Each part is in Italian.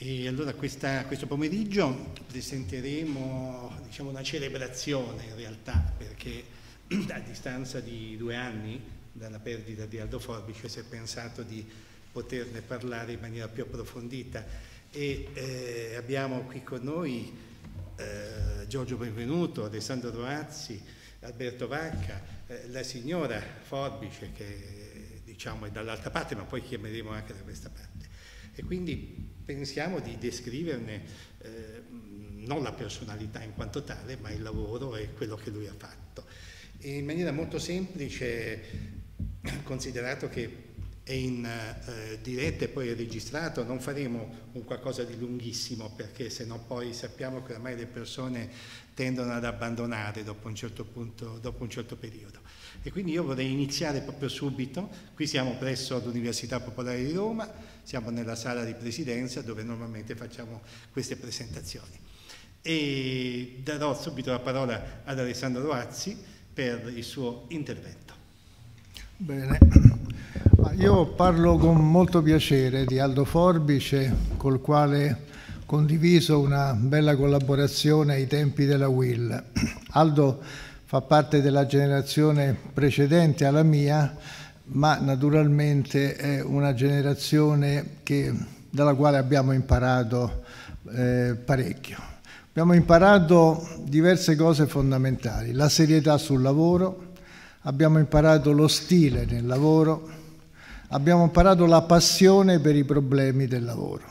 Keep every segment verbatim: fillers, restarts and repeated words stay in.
E allora questa, questo pomeriggio presenteremo, diciamo, una celebrazione in realtà, perché a distanza di due anni dalla perdita di Aldo Forbice si è pensato di poterne parlare in maniera più approfondita e eh, abbiamo qui con noi eh, Giorgio Benvenuto, Alessandro Roazzi, Alberto Vacca, eh, la signora Forbice che diciamo è dall'altra parte, ma poi chiameremo anche da questa parte. E quindi pensiamo di descriverne eh, non la personalità in quanto tale, ma il lavoro e quello che lui ha fatto. E in maniera molto semplice, considerato che è in eh, diretta e poi è registrato, non faremo un qualcosa di lunghissimo, perché sennò poi sappiamo che ormai le persone tendono ad abbandonare dopo un certo punto, dopo un certo periodo. E quindi io vorrei iniziare proprio subito. Qui siamo presso l'Università Popolare di Roma, siamo nella sala di presidenza dove normalmente facciamo queste presentazioni. E darò subito la parola ad Alessandro Roazzi per il suo intervento. Bene, io parlo con molto piacere di Aldo Forbice, col quale ho condiviso una bella collaborazione ai tempi della U I L. Aldo fa parte della generazione precedente alla mia, ma naturalmente è una generazione che, dalla quale abbiamo imparato eh, parecchio. Abbiamo imparato diverse cose fondamentali: la serietà sul lavoro, abbiamo imparato lo stile nel lavoro, abbiamo imparato la passione per i problemi del lavoro.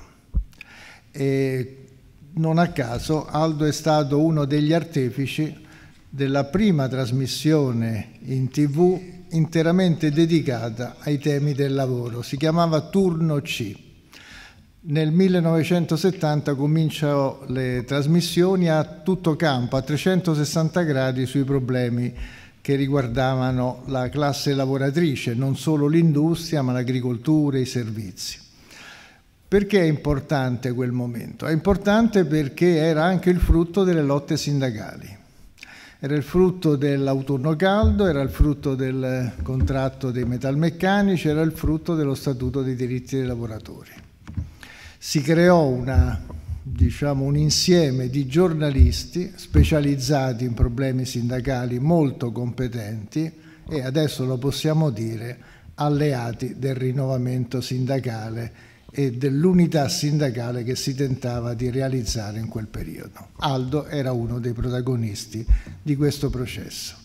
E non a caso Aldo è stato uno degli artefici della prima trasmissione in tivù interamente dedicata ai temi del lavoro. Si chiamava Turno C. Nel millenovecentosettanta cominciano le trasmissioni a tutto campo, a trecentosessanta gradi, sui problemi che riguardavano la classe lavoratrice, non solo l'industria, ma l'agricoltura e i servizi. Perché è importante quel momento? È importante perché era anche il frutto delle lotte sindacali. Era il frutto dell'autunno caldo, era il frutto del contratto dei metalmeccanici, era il frutto dello Statuto dei diritti dei lavoratori. Si creò una, diciamo, un insieme di giornalisti specializzati in problemi sindacali molto competenti e, adesso lo possiamo dire, alleati del rinnovamento sindacale e dell'unità sindacale che si tentava di realizzare in quel periodo. Aldo era uno dei protagonisti di questo processo.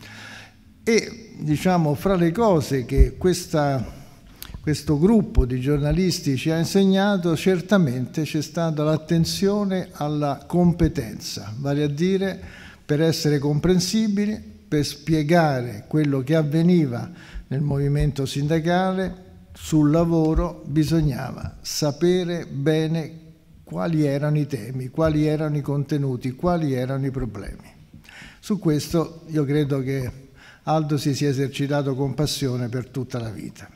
E, diciamo, fra le cose che questa, questo gruppo di giornalisti ci ha insegnato, certamente c'è stata l'attenzione alla competenza, vale a dire per essere comprensibili, per spiegare quello che avveniva nel movimento sindacale. Sul lavoro bisognava sapere bene quali erano i temi, quali erano i contenuti, quali erano i problemi. Su questo io credo che Aldo si sia esercitato con passione per tutta la vita.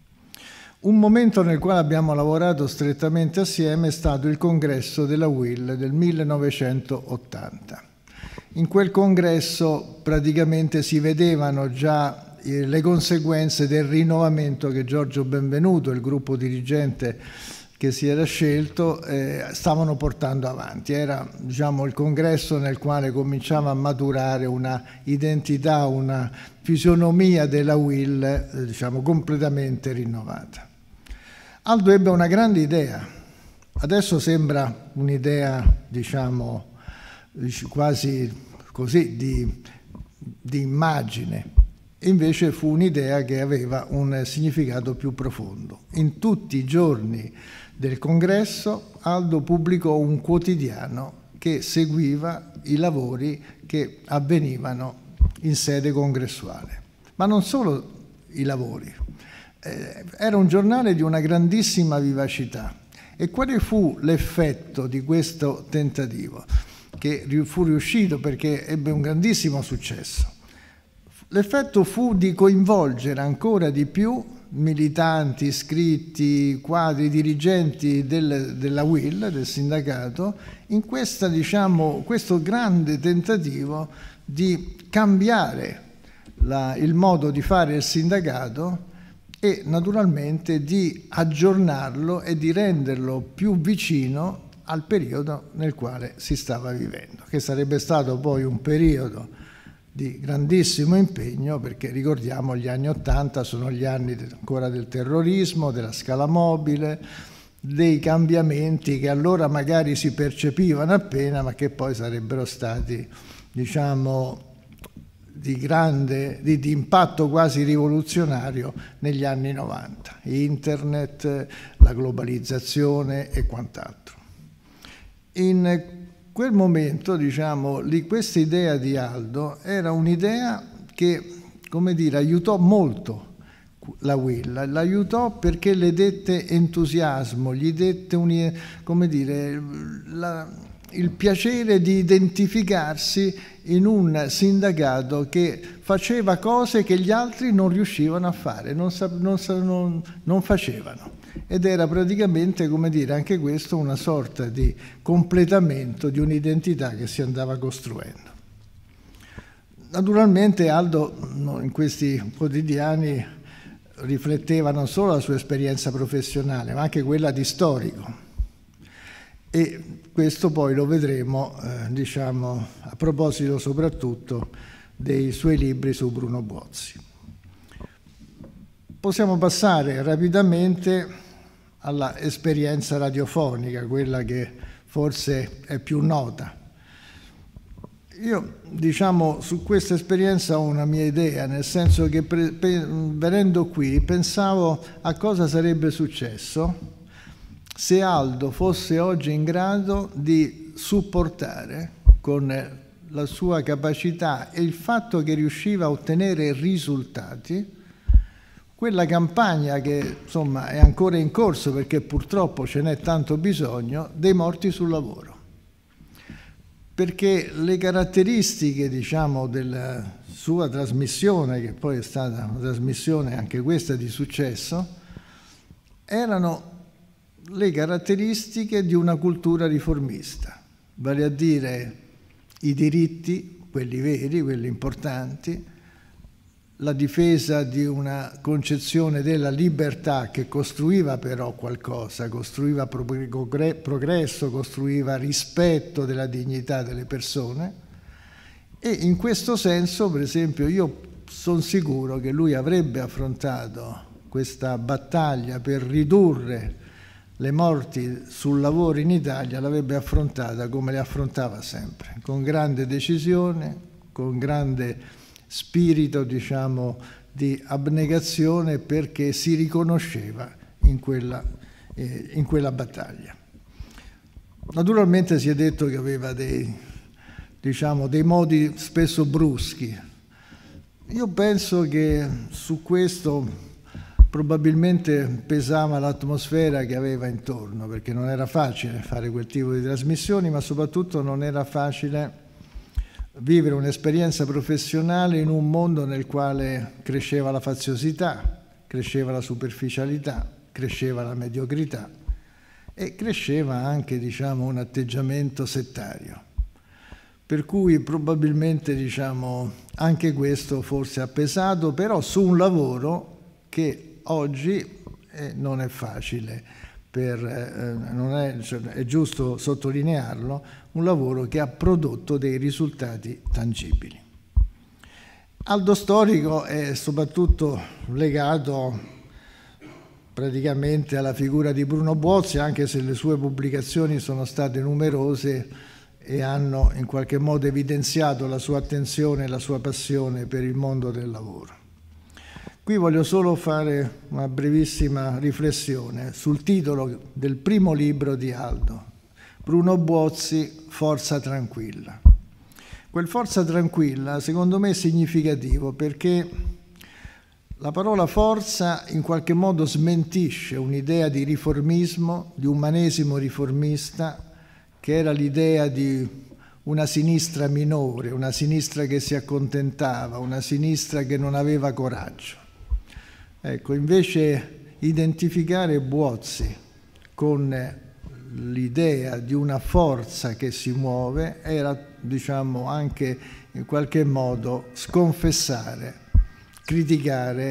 Un momento nel quale abbiamo lavorato strettamente assieme è stato il congresso della U I L del millenovecentottanta. In quel congresso praticamente si vedevano già le conseguenze del rinnovamento che Giorgio Benvenuto e il gruppo dirigente che si era scelto eh, stavano portando avanti. Era, diciamo, il congresso nel quale cominciava a maturare una identità, una fisionomia della U I L eh, diciamo, completamente rinnovata. Aldo ebbe una grande idea. Adesso sembra un'idea, diciamo, quasi così di, di immagine. Invece fu un'idea che aveva un significato più profondo. In tutti i giorni del congresso Aldo pubblicò un quotidiano che seguiva i lavori che avvenivano in sede congressuale. Ma non solo i lavori, eh, era un giornale di una grandissima vivacità. E quale fu l'effetto di questo tentativo? Che fu riuscito perché ebbe un grandissimo successo. L'effetto fu di coinvolgere ancora di più militanti, iscritti, quadri, dirigenti del, della U I L, del sindacato, in questa, diciamo, questo grande tentativo di cambiare la, il modo di fare il sindacato e naturalmente di aggiornarlo e di renderlo più vicino al periodo nel quale si stava vivendo, che sarebbe stato poi un periodo di grandissimo impegno, perché ricordiamo gli anni Ottanta sono gli anni ancora del terrorismo, della scala mobile, dei cambiamenti che allora magari si percepivano appena, ma che poi sarebbero stati, diciamo, di grande, di, di impatto quasi rivoluzionario negli anni novanta. Internet, la globalizzazione e quant'altro. In quel momento, diciamo, questa idea di Aldo era un'idea che, come dire, aiutò molto la U I L, l'aiutò perché le dette entusiasmo, gli dette un, come dire, la, il piacere di identificarsi in un sindacato che faceva cose che gli altri non riuscivano a fare, non, non, non, non facevano. Ed era praticamente, come dire, anche questo una sorta di completamento di un'identità che si andava costruendo. Naturalmente Aldo in questi quotidiani rifletteva non solo la sua esperienza professionale, ma anche quella di storico. E questo poi lo vedremo, eh, diciamo, a proposito soprattutto dei suoi libri su Bruno Buozzi. Possiamo passare rapidamente alla esperienza radiofonica, quella che forse è più nota. Io, diciamo, su questa esperienza ho una mia idea, nel senso che pre, pe, venendo qui pensavo a cosa sarebbe successo se Aldo fosse oggi in grado di supportare con la sua capacità e il fatto che riusciva a ottenere risultati quella campagna che insomma è ancora in corso, perché purtroppo ce n'è tanto bisogno, dei morti sul lavoro. Perché le caratteristiche, diciamo, della sua trasmissione, che poi è stata una trasmissione anche questa di successo, erano le caratteristiche di una cultura riformista, vale a dire i diritti, quelli veri, quelli importanti, la difesa di una concezione della libertà che costruiva però qualcosa, costruiva progresso, costruiva rispetto della dignità delle persone, e in questo senso, per esempio, io sono sicuro che lui avrebbe affrontato questa battaglia per ridurre le morti sul lavoro in Italia, l'avrebbe affrontata come le affrontava sempre, con grande decisione, con grande spirito, diciamo, di abnegazione, perché si riconosceva in quella, eh, in quella battaglia. Naturalmente si è detto che aveva dei, diciamo, dei modi spesso bruschi. Io penso che su questo probabilmente pesava l'atmosfera che aveva intorno, perché non era facile fare quel tipo di trasmissioni, ma soprattutto non era facile vivere un'esperienza professionale in un mondo nel quale cresceva la faziosità, cresceva la superficialità, cresceva la mediocrità e cresceva anche, diciamo, un atteggiamento settario. Per cui probabilmente, diciamo, anche questo forse ha pesato, però su un lavoro che oggi eh, non è facile, per, eh, non è, cioè, è giusto sottolinearlo, un lavoro che ha prodotto dei risultati tangibili. Aldo Storico è soprattutto legato praticamente alla figura di Bruno Buozzi, anche se le sue pubblicazioni sono state numerose e hanno in qualche modo evidenziato la sua attenzione e la sua passione per il mondo del lavoro. Qui voglio solo fare una brevissima riflessione sul titolo del primo libro di Aldo, Bruno Buozzi, Forza Tranquilla. Quel Forza Tranquilla secondo me è significativo perché la parola forza in qualche modo smentisce un'idea di riformismo, di umanesimo riformista, che era l'idea di una sinistra minore, una sinistra che si accontentava, una sinistra che non aveva coraggio. Ecco, invece identificare Buozzi con l'idea di una forza che si muove era, diciamo, anche in qualche modo sconfessare, criticare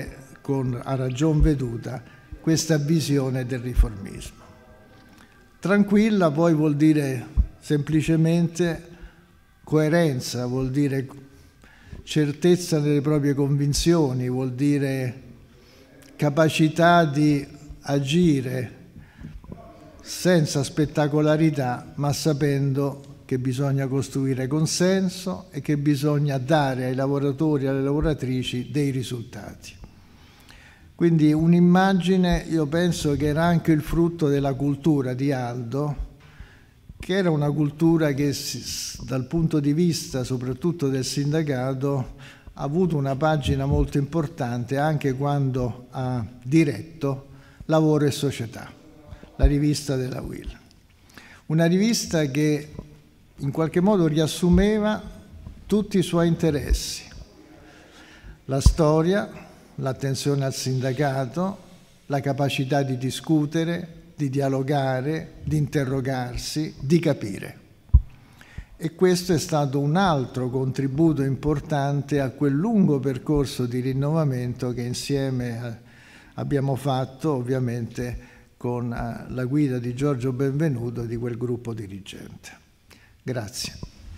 con, a ragion veduta questa visione del riformismo. Tranquilla poi vuol dire semplicemente coerenza, vuol dire certezza delle proprie convinzioni, vuol dire capacità di agire senza spettacolarità, ma sapendo che bisogna costruire consenso e che bisogna dare ai lavoratori e alle lavoratrici dei risultati. Quindi un'immagine, io penso che era anche il frutto della cultura di Aldo, che era una cultura che dal punto di vista soprattutto del sindacato ha avuto una pagina molto importante anche quando ha diretto Lavoro e Società, la rivista della U I L. Una rivista che in qualche modo riassumeva tutti i suoi interessi, la storia, l'attenzione al sindacato, la capacità di discutere, di dialogare, di interrogarsi, di capire. E questo è stato un altro contributo importante a quel lungo percorso di rinnovamento che insieme abbiamo fatto, ovviamente con la guida di Giorgio Benvenuto di quel gruppo dirigente. Grazie.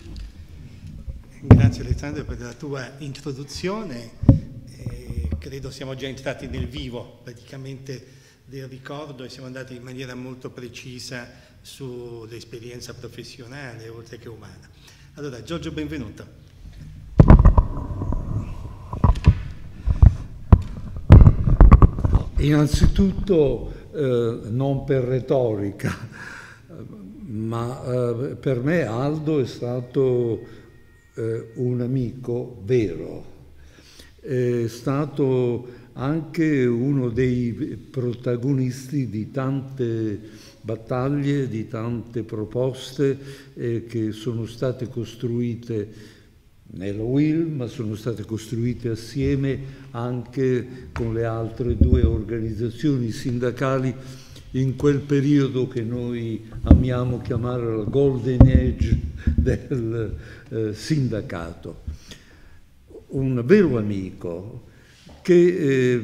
Grazie Alessandro per la tua introduzione. Eh, credo siamo già entrati nel vivo praticamente del ricordo e siamo andati in maniera molto precisa sull'esperienza professionale oltre che umana. Allora, Giorgio Benvenuto. Innanzitutto, eh, non per retorica, ma eh, per me Aldo è stato eh, un amico vero, è stato anche uno dei protagonisti di tante battaglie, di tante proposte eh, che sono state costruite nella U I L, ma sono state costruite assieme anche con le altre due organizzazioni sindacali in quel periodo che noi amiamo chiamare la Golden Age del eh, sindacato. Un vero amico che eh,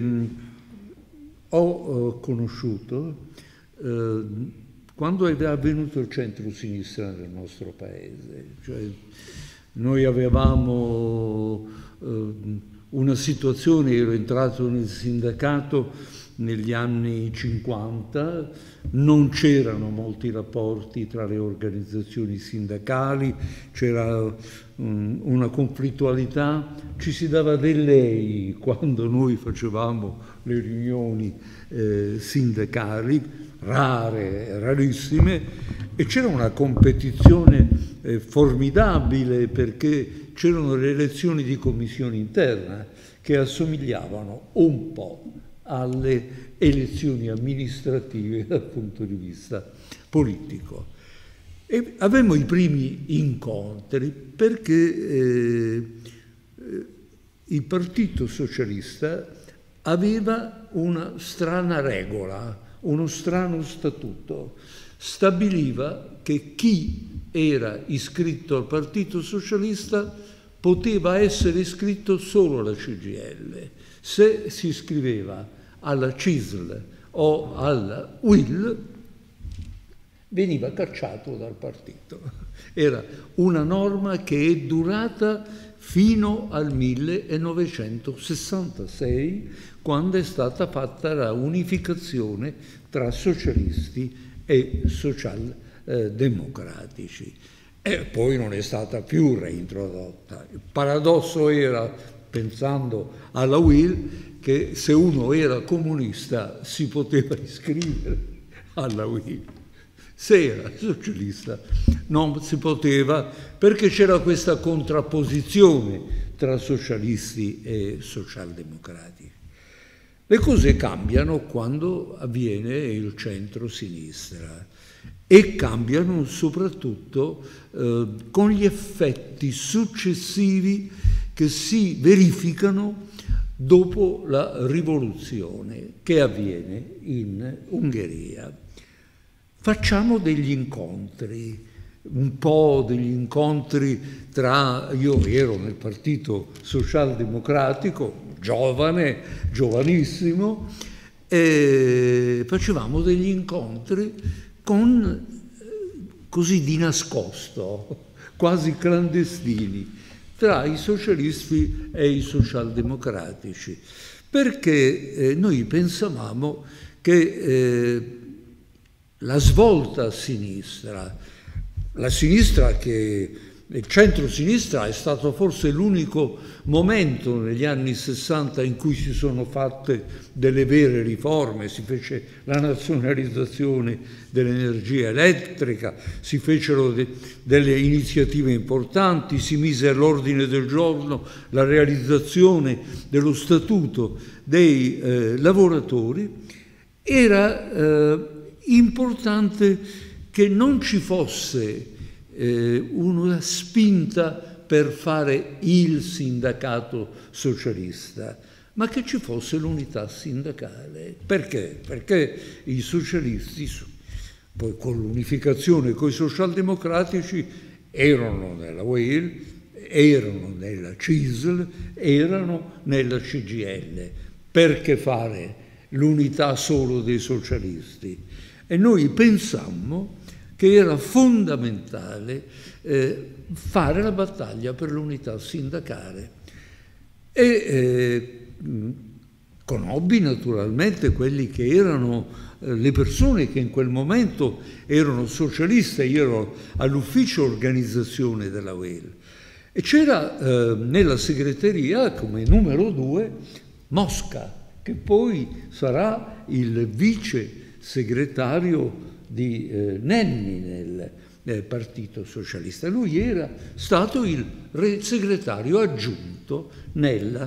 ho eh, conosciuto eh, quando è avvenuto il centro-sinistra nel nostro paese. Cioè, noi avevamo eh, una situazione, ero entrato nel sindacato negli anni cinquanta, non c'erano molti rapporti tra le organizzazioni sindacali, c'era um, una conflittualità, ci si dava del lei quando noi facevamo le riunioni eh, sindacali, rare, rarissime, e c'era una competizione eh, formidabile perché c'erano le elezioni di commissione interna che assomigliavano un po' alle elezioni amministrative dal punto di vista politico. E avevamo i primi incontri perché eh, il Partito Socialista aveva una strana regola, uno strano statuto. Stabiliva che chi era iscritto al Partito Socialista poteva essere iscritto solo alla C G I L. Se si iscriveva alla C I S L o alla U I L veniva cacciato dal partito. Era una norma che è durata fino al millenovecentosessantasei, quando è stata fatta la unificazione tra socialisti e socialdemocratici. E poi non è stata più reintrodotta. Il paradosso era, pensando alla U I L, che se uno era comunista si poteva iscrivere alla U I L. Se era socialista non si poteva, perché c'era questa contrapposizione tra socialisti e socialdemocratici. Le cose cambiano quando avviene il centro-sinistra e cambiano soprattutto eh, con gli effetti successivi che si verificano dopo la rivoluzione che avviene in Ungheria. Facciamo degli incontri, un po' degli incontri tra, io ero nel Partito Socialdemocratico, giovane, giovanissimo, e facevamo degli incontri con, così di nascosto, quasi clandestini, tra i socialisti e i socialdemocratici, perché eh, noi pensavamo che eh, la svolta a sinistra, la sinistra che il centro-sinistra è stato forse l'unico momento negli anni sessanta in cui si sono fatte delle vere riforme, si fece la nazionalizzazione dell'energia elettrica, si fecero de, delle iniziative importanti, si mise all'ordine del giorno la realizzazione dello statuto dei eh, lavoratori. Era eh, importante che non ci fosse Eh, una spinta per fare il sindacato socialista, ma che ci fosse l'unità sindacale. Perché? Perché i socialisti, poi con l'unificazione con i socialdemocratici, erano nella U I L, erano nella C I S L, erano nella C G I L. Perché fare l'unità solo dei socialisti? E noi pensammo che era fondamentale eh, fare la battaglia per l'unità sindacale. E eh, conobbi naturalmente quelli che erano eh, le persone che in quel momento erano socialiste. Io ero all'ufficio organizzazione della U I L e c'era eh, nella segreteria come numero due Mosca, che poi sarà il vice segretario di eh, Nenni nel, nel Partito Socialista. Lui era stato il segretario aggiunto nella,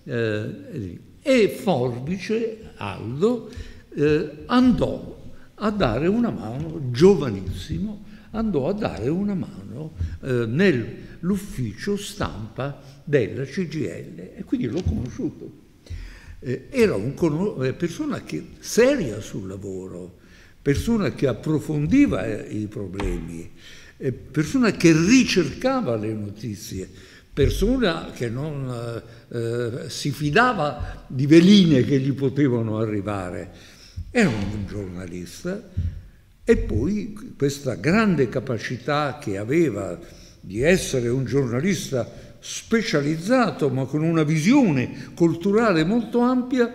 eh, e Forbice, Aldo, eh, andò a dare una mano, giovanissimo, andò a dare una mano eh, nell'ufficio stampa della C G I L e quindi l'ho conosciuto. Eh, era una persona che, seria sul lavoro, persona che approfondiva i problemi, persona che ricercava le notizie, persona che non eh, si fidava di veline che gli potevano arrivare. Era un giornalista e poi questa grande capacità che aveva di essere un giornalista specializzato ma con una visione culturale molto ampia,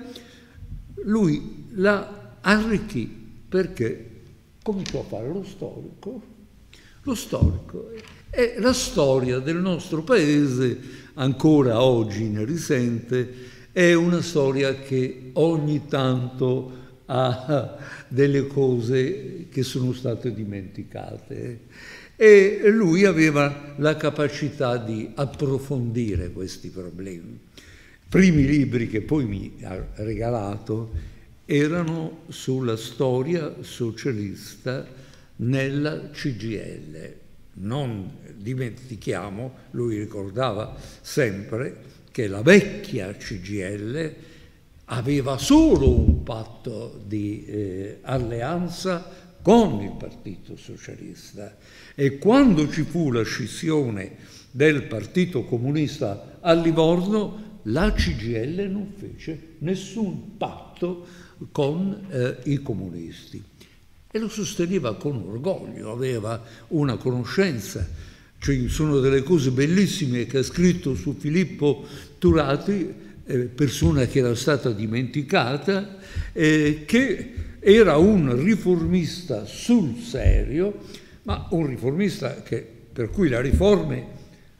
lui la arricchì. Perché cominciò a fare lo storico. Lo storico è la storia del nostro paese, ancora oggi ne risente, è una storia che ogni tanto ha delle cose che sono state dimenticate. E lui aveva la capacità di approfondire questi problemi. I primi libri che poi mi ha regalato erano sulla storia socialista nella C G I L. Non dimentichiamo, lui ricordava sempre che la vecchia C G I L aveva solo un patto di eh, alleanza con il Partito Socialista e quando ci fu la scissione del Partito Comunista a Livorno, la C G I L non fece nessun patto con eh, i comunisti e lo sosteneva con orgoglio, aveva una conoscenza. Ci sono delle cose bellissime che ha scritto su Filippo Turati, eh, persona che era stata dimenticata, eh, che era un riformista sul serio, ma un riformista che, per cui le riforme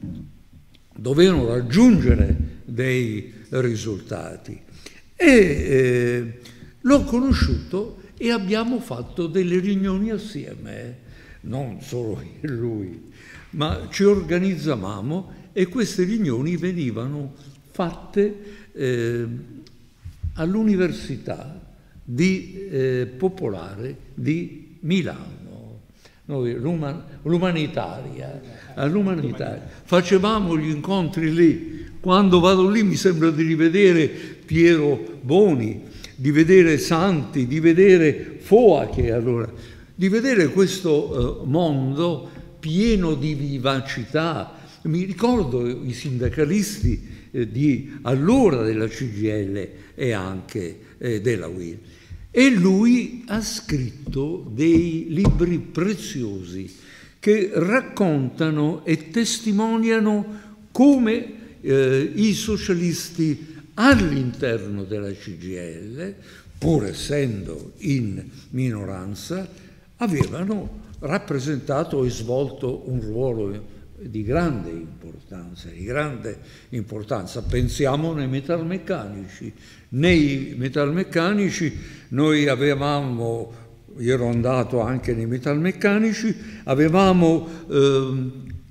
dovevano raggiungere dei risultati. E eh, l'ho conosciuto e abbiamo fatto delle riunioni assieme, non solo io e lui, ma ci organizzavamo e queste riunioni venivano fatte eh, all'Università di, eh, Popolare di Milano, noi, l'umanitaria, all'umanitaria. Facevamo gli incontri lì. Quando vado lì mi sembra di rivedere Piero Boni, di vedere Santi, di vedere Foa, che allora, di vedere questo uh, mondo pieno di vivacità. Mi ricordo i sindacalisti eh, di allora della C G I L e anche eh, della U I L. E lui ha scritto dei libri preziosi che raccontano e testimoniano come eh, i socialisti all'interno della C G I L, pur essendo in minoranza, avevano rappresentato e svolto un ruolo di grande importanza, di grande importanza. Pensiamo nei metalmeccanici. Nei metalmeccanici noi avevamo, io ero andato anche nei metalmeccanici, avevamo eh,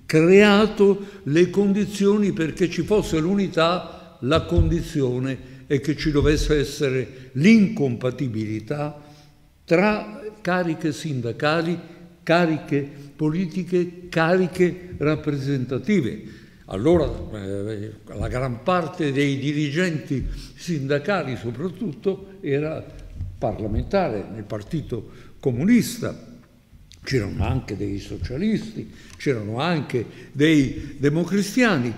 creato le condizioni perché ci fosse l'unità, la condizione è che ci dovesse essere l'incompatibilità tra cariche sindacali, cariche politiche, cariche rappresentative. Allora eh, la gran parte dei dirigenti sindacali soprattutto era parlamentare nel Partito Comunista. C'erano anche dei socialisti, c'erano anche dei democristiani,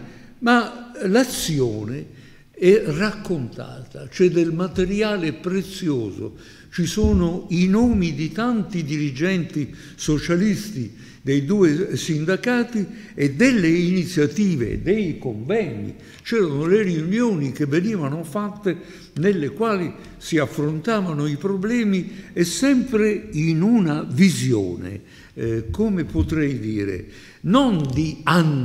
ma l'azione è raccontata, c'è del materiale prezioso, ci sono i nomi di tanti dirigenti socialisti dei due sindacati e delle iniziative, dei convegni, c'erano le riunioni che venivano fatte nelle quali si affrontavano i problemi e sempre in una visione, eh, come potrei dire, non di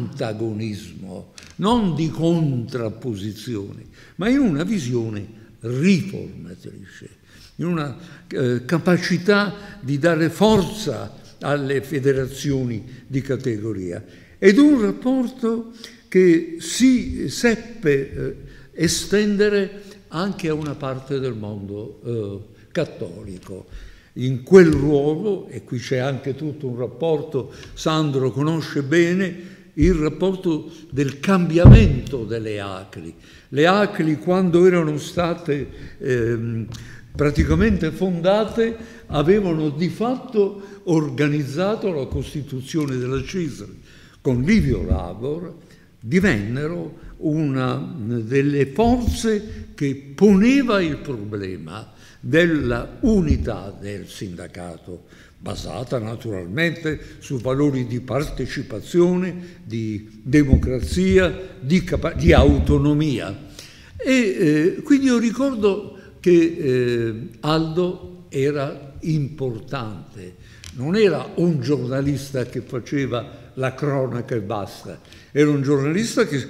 antagonismo, non di contrapposizione, ma in una visione riformatrice, in una eh, capacità di dare forza alle federazioni di categoria ed un rapporto che si seppe eh, estendere anche a una parte del mondo eh, cattolico. In quel ruolo, e qui c'è anche tutto un rapporto, Sandro conosce bene, il rapporto del cambiamento delle A C L I. Le A C L I, quando erano state ehm, praticamente fondate, avevano di fatto organizzato la costituzione della CISL. Con Livio Labor divennero una delle forze che poneva il problema della unità del sindacato, basata naturalmente su valori di partecipazione, di democrazia, di, di autonomia. E eh, quindi io ricordo che eh, Aldo era importante, non era un giornalista che faceva la cronaca e basta, era un giornalista che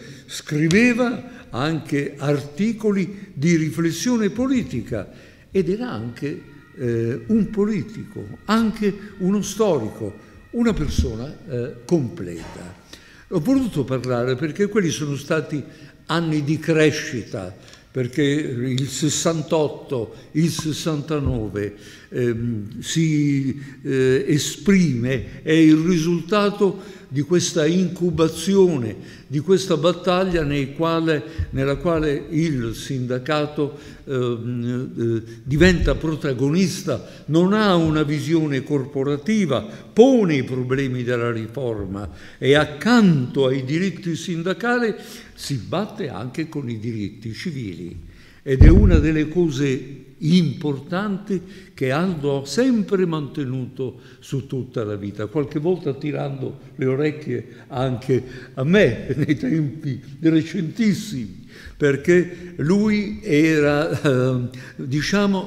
scriveva anche articoli di riflessione politica ed era anche eh, un politico, anche uno storico, una persona eh, completa. Ho voluto parlare perché quelli sono stati anni di crescita, perché il sessantotto, il sessantanove ehm, si eh, esprime, è il risultato di questa incubazione, di questa battaglia nei quale, nella quale il sindacato eh, eh, diventa protagonista, non ha una visione corporativa, pone i problemi della riforma e accanto ai diritti sindacali si batte anche con i diritti civili. Ed è una delle cose importanti che Aldo ha sempre mantenuto su tutta la vita, qualche volta tirando le orecchie anche a me nei tempi recentissimi, perché lui era, eh, diciamo,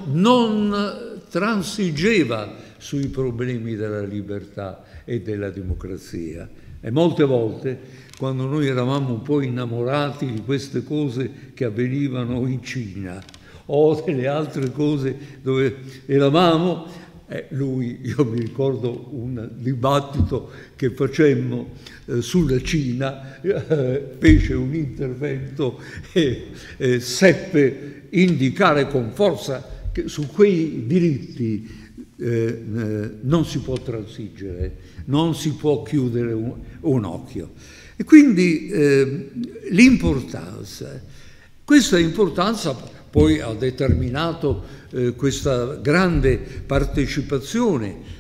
non transigeva sui problemi della libertà e della democrazia. E molte volte, quando noi eravamo un po' innamorati di queste cose che avvenivano in Cina o delle altre cose dove eravamo, eh, lui, io mi ricordo un dibattito che facemmo eh, sulla Cina, eh, fece un intervento e eh, seppe indicare con forza che su quei diritti eh, eh, non si può transigere, non si può chiudere un, un occhio. E quindi eh, l'importanza, questa importanza poi ha determinato eh, questa grande partecipazione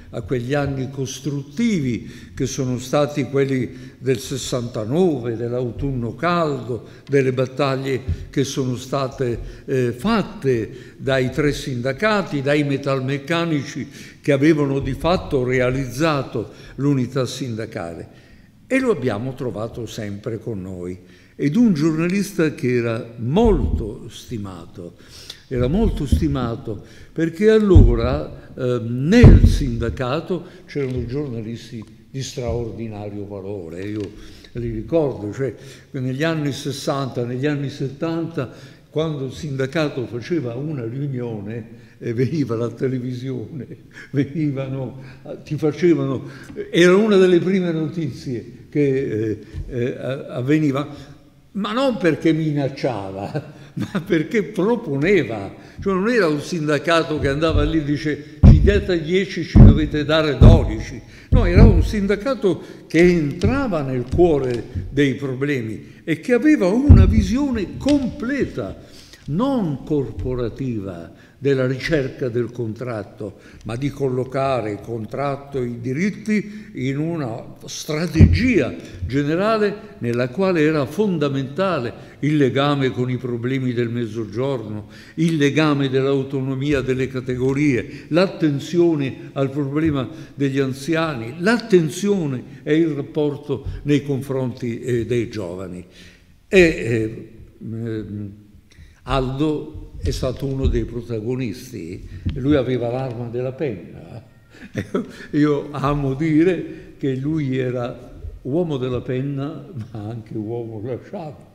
a quegli anni costruttivi che sono stati quelli del sessantanove, dell'autunno caldo, delle battaglie che sono state eh, fatte dai tre sindacati, dai metalmeccanici che avevano di fatto realizzato l'unità sindacale. E lo abbiamo trovato sempre con noi. Ed un giornalista che era molto stimato, era molto stimato perché allora eh, nel sindacato c'erano giornalisti di straordinario valore. Io li ricordo, cioè negli anni sessanta, negli anni settanta, quando il sindacato faceva una riunione e veniva la televisione, venivano, ti facevano, era una delle prime notizie che eh, eh, avveniva, ma non perché minacciava, ma perché proponeva. Cioè non era un sindacato che andava lì e dice ci date dieci, ci dovete dare dodici. No, era un sindacato che entrava nel cuore dei problemi e che aveva una visione completa, non corporativa, della ricerca del contratto, ma di collocare il contratto e i diritti in una strategia generale nella quale era fondamentale il legame con i problemi del Mezzogiorno, il legame dell'autonomia delle categorie, l'attenzione al problema degli anziani, l'attenzione e il rapporto nei confronti eh, dei giovani. E eh, eh, Aldo è stato uno dei protagonisti, lui aveva l'arma della penna. Io amo dire che lui era uomo della penna, ma anche uomo lasciato,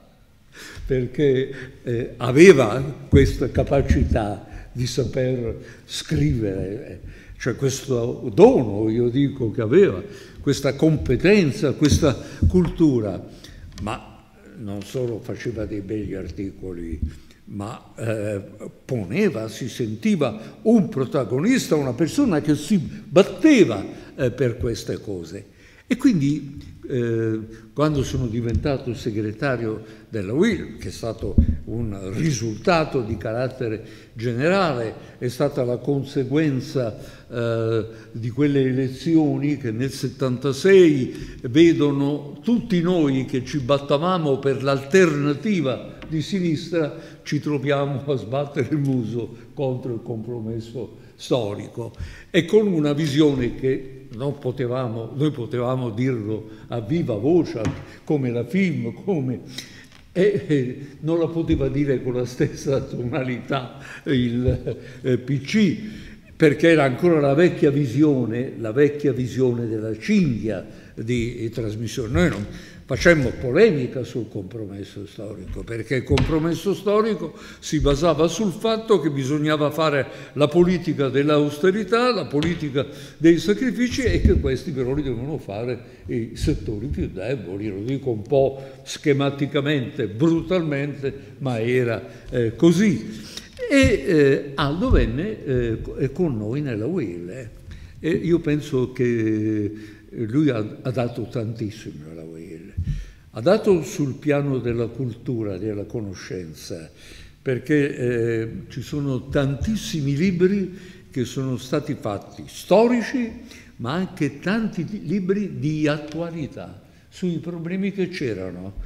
perché eh, aveva questa capacità di saper scrivere, cioè questo dono, io dico, che aveva, questa competenza, questa cultura, ma non solo faceva dei begli articoli, ma eh, poneva, si sentiva un protagonista, una persona che si batteva eh, per queste cose. E quindi eh, quando sono diventato segretario della U I L, che è stato un risultato di carattere generale, è stata la conseguenza eh, di quelle elezioni che nel settantasei vedono tutti noi che ci battavamo per l'alternativa di sinistra, ci troviamo a sbattere il muso contro il compromesso storico e con una visione che non potevamo, noi potevamo dirlo a viva voce, come la F I M, come, e, e non la poteva dire con la stessa tonalità il eh, P C, perché era ancora la vecchia visione, la vecchia visione della cinghia di, di trasmissione. Noi non facemmo polemica sul compromesso storico, perché il compromesso storico si basava sul fatto che bisognava fare la politica dell'austerità, la politica dei sacrifici e che questi però li devono fare i settori più deboli. Lo dico un po' schematicamente, brutalmente, ma era eh, così. E eh, Aldo venne eh, con noi nella U I L e io penso che lui ha, ha dato tantissimo alla U I L. Ha dato sul piano della cultura, della conoscenza, perché eh, ci sono tantissimi libri che sono stati fatti, storici, ma anche tanti libri di attualità, sui problemi che c'erano.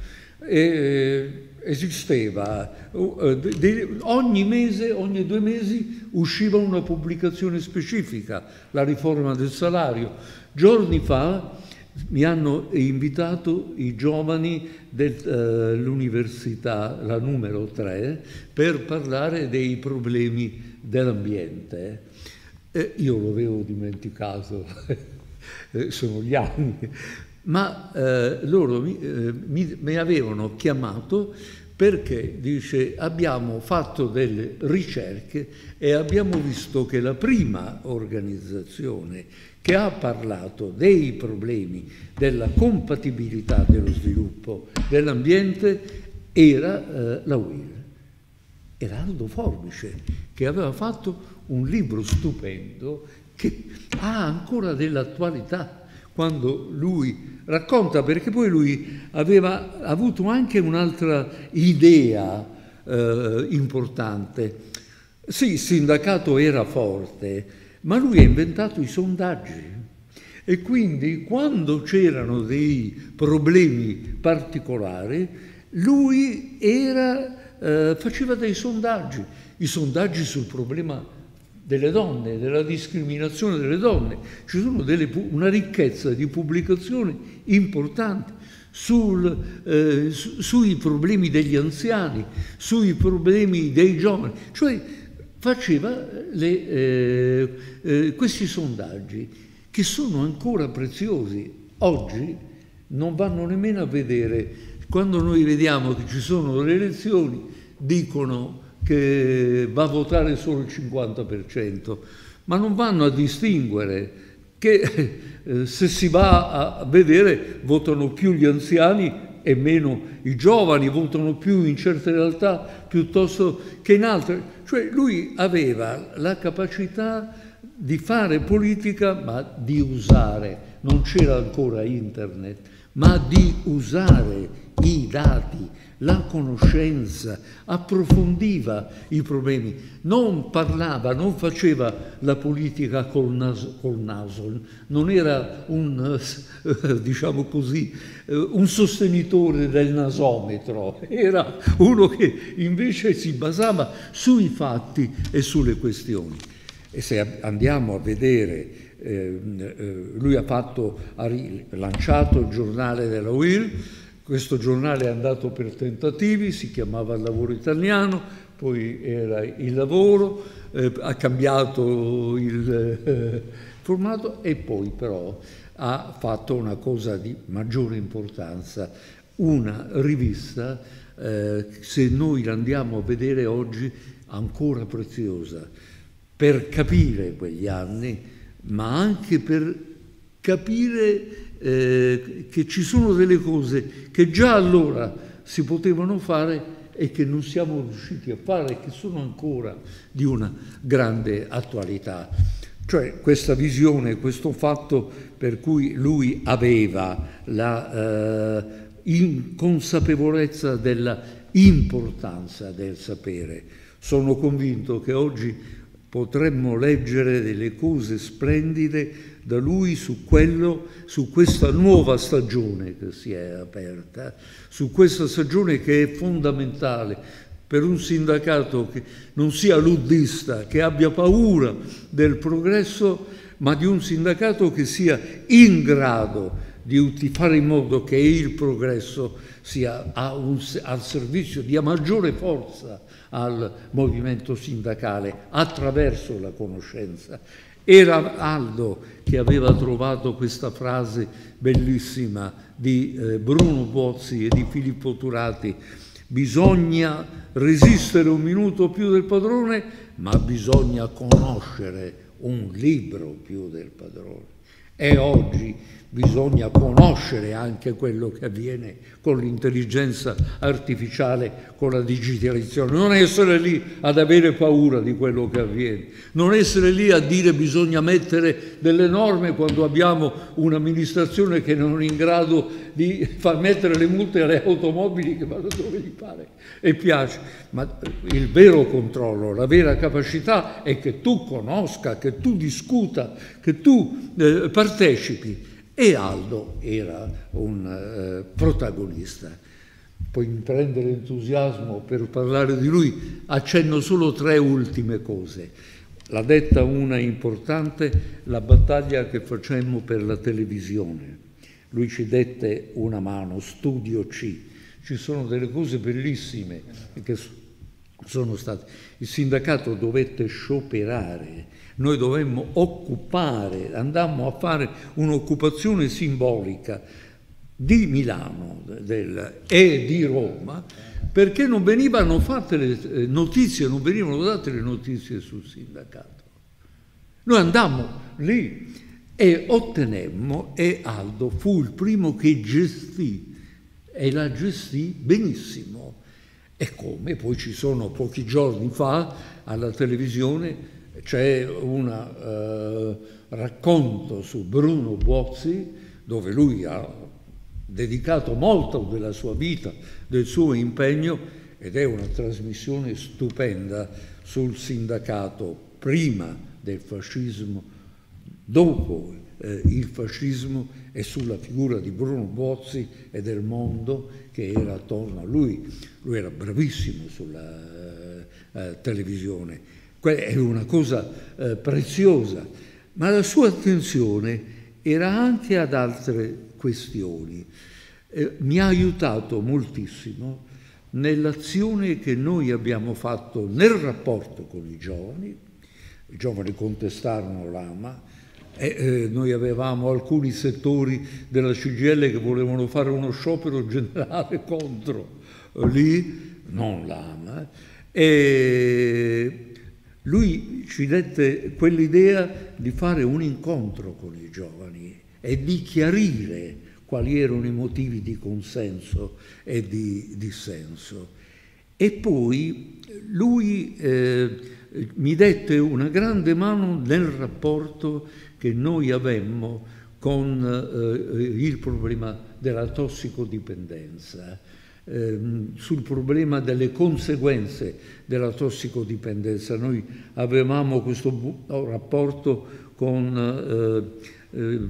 E esisteva, ogni mese, ogni due mesi usciva una pubblicazione specifica, la riforma del salario. Giorni fa mi hanno invitato i giovani dell'università, uh, la numero tre, per parlare dei problemi dell'ambiente. E io lo avevo dimenticato, sono gli anni, ma eh, loro mi, eh, mi, mi avevano chiamato perché, dice, abbiamo fatto delle ricerche e abbiamo visto che la prima organizzazione che ha parlato dei problemi della compatibilità dello sviluppo dell'ambiente era eh, la U I L. Era Aldo Forbice, che aveva fatto un libro stupendo che ha ancora dell'attualità quando lui racconta, perché poi lui aveva avuto anche un'altra idea eh, importante. Sì, il sindacato era forte, ma lui ha inventato i sondaggi. E quindi quando c'erano dei problemi particolari, lui era, eh, faceva dei sondaggi, i sondaggi sul problema delle donne, della discriminazione delle donne. Ci sono delle, una ricchezza di pubblicazioni importanti sul, eh, su, sui problemi degli anziani, sui problemi dei giovani, cioè faceva le, eh, eh, questi sondaggi che sono ancora preziosi. Oggi non vanno nemmeno a vedere, quando noi vediamo che ci sono le elezioni, dicono che va a votare solo il cinquanta per cento, ma non vanno a distinguere che eh, se si va a vedere votano più gli anziani e meno i giovani, votano più in certe realtà piuttosto che in altre. Cioè lui aveva la capacità di fare politica, ma di usare, non c'era ancora internet, ma di usare i dati, la conoscenza, approfondiva i problemi, non parlava, non faceva la politica col naso, col naso. Non era un, diciamo così, un sostenitore del nasometro, era uno che invece si basava sui fatti e sulle questioni. E se andiamo a vedere, eh, eh, lui ha, fatto, ha lanciato il giornale della U I L, questo giornale è andato per tentativi, si chiamava Il Lavoro Italiano, poi era Il Lavoro, eh, ha cambiato il eh, formato e poi però ha fatto una cosa di maggiore importanza, una rivista, eh, se noi la andiamo a vedere oggi, ancora preziosa, per capire quegli anni, ma anche per capire eh, che ci sono delle cose che già allora si potevano fare e che non siamo riusciti a fare e che sono ancora di una grande attualità. Cioè questa visione, questo fatto per cui lui aveva la eh, consapevolezza della importanza del sapere. Sono convinto che oggi potremmo leggere delle cose splendide da lui su quello, su questa nuova stagione che si è aperta, su questa stagione che è fondamentale per un sindacato che non sia luddista, che abbia paura del progresso, ma di un sindacato che sia in grado di fare in modo che il progresso sia a un, al servizio, dia maggiore forza al movimento sindacale attraverso la conoscenza. Era Aldo che aveva trovato questa frase bellissima di eh, Bruno Buozzi e di Filippo Turati: bisogna resistere un minuto più del padrone, ma bisogna conoscere un libro più del padrone. E oggi bisogna conoscere anche quello che avviene con l'intelligenza artificiale, con la digitalizzazione, non essere lì ad avere paura di quello che avviene, non essere lì a dire bisogna mettere delle norme quando abbiamo un'amministrazione che non è in grado di far mettere le multe alle automobili che vanno dove gli pare e piace. Ma il vero controllo, la vera capacità è che tu conosca, che tu discuta, che tu eh, partecipi. E Aldo era un eh, protagonista. Poi mi prende l'entusiasmo per parlare di lui, accenno solo tre ultime cose. L'ha detta una importante, la battaglia che facemmo per la televisione. Lui ci dette una mano, Studio C. Ci sono delle cose bellissime che sono state. Il sindacato dovette scioperare. Noi dovemmo occupare, andammo a fare un'occupazione simbolica di Milano del, e di Roma, perché non venivano fatte le notizie, non venivano date le notizie sul sindacato. Noi andammo lì e ottenemmo, e Aldo fu il primo che gestì, e la gestì benissimo. E come? Poi ci sono, pochi giorni fa, alla televisione, c'è un eh, racconto su Bruno Buozzi, dove lui ha dedicato molto della sua vita, del suo impegno, ed è una trasmissione stupenda sul sindacato prima del fascismo dopo eh, il fascismo e sulla figura di Bruno Buozzi e del mondo che era attorno a lui. Lui era bravissimo sulla eh, televisione, è una cosa eh, preziosa, ma la sua attenzione era anche ad altre questioni. Eh, mi ha aiutato moltissimo nell'azione che noi abbiamo fatto nel rapporto con i giovani. I giovani contestarono Lama e eh, noi avevamo alcuni settori della C G I L che volevano fare uno sciopero generale contro lì, non Lama, e lui ci dette quell'idea di fare un incontro con i giovani e di chiarire quali erano i motivi di consenso e di dissenso. E poi lui eh, mi dette una grande mano nel rapporto che noi avemmo con eh, il problema della tossicodipendenza, eh, sul problema delle conseguenze della tossicodipendenza. Noi avevamo questo rapporto con eh, eh,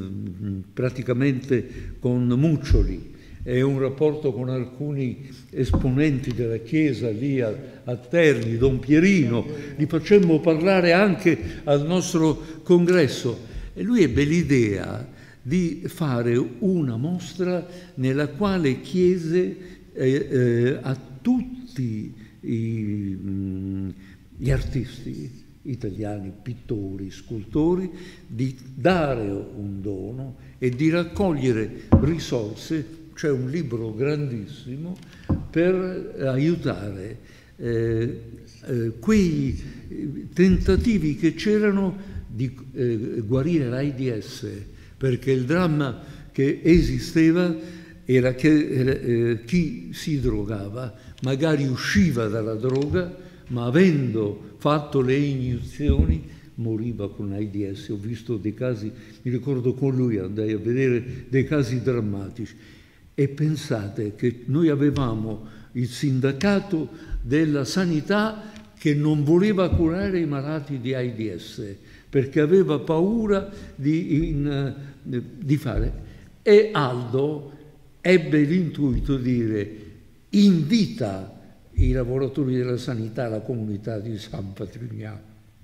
praticamente con Muccioli, è un rapporto con alcuni esponenti della Chiesa lì a, a Terni, Don Pierino, li facemmo parlare anche al nostro congresso e lui ebbe l'idea di fare una mostra nella quale chiese eh, eh, a tutti i, mh, gli artisti italiani, pittori, scultori, di dare un dono e di raccogliere risorse. C'è un libro grandissimo per aiutare eh, eh, quei tentativi che c'erano di eh, guarire l'AIDS, perché il dramma che esisteva era che eh, chi si drogava magari usciva dalla droga, ma avendo fatto le iniezioni moriva con AIDS. Ho visto dei casi, mi ricordo con lui andai a vedere dei casi drammatici. E pensate che noi avevamo il sindacato della sanità che non voleva curare i malati di AIDS perché aveva paura di, in, di fare. E Aldo ebbe l'intuito di dire: invita i lavoratori della sanità alla comunità di San Patrignano.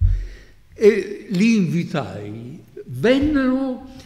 E li invitai, vennero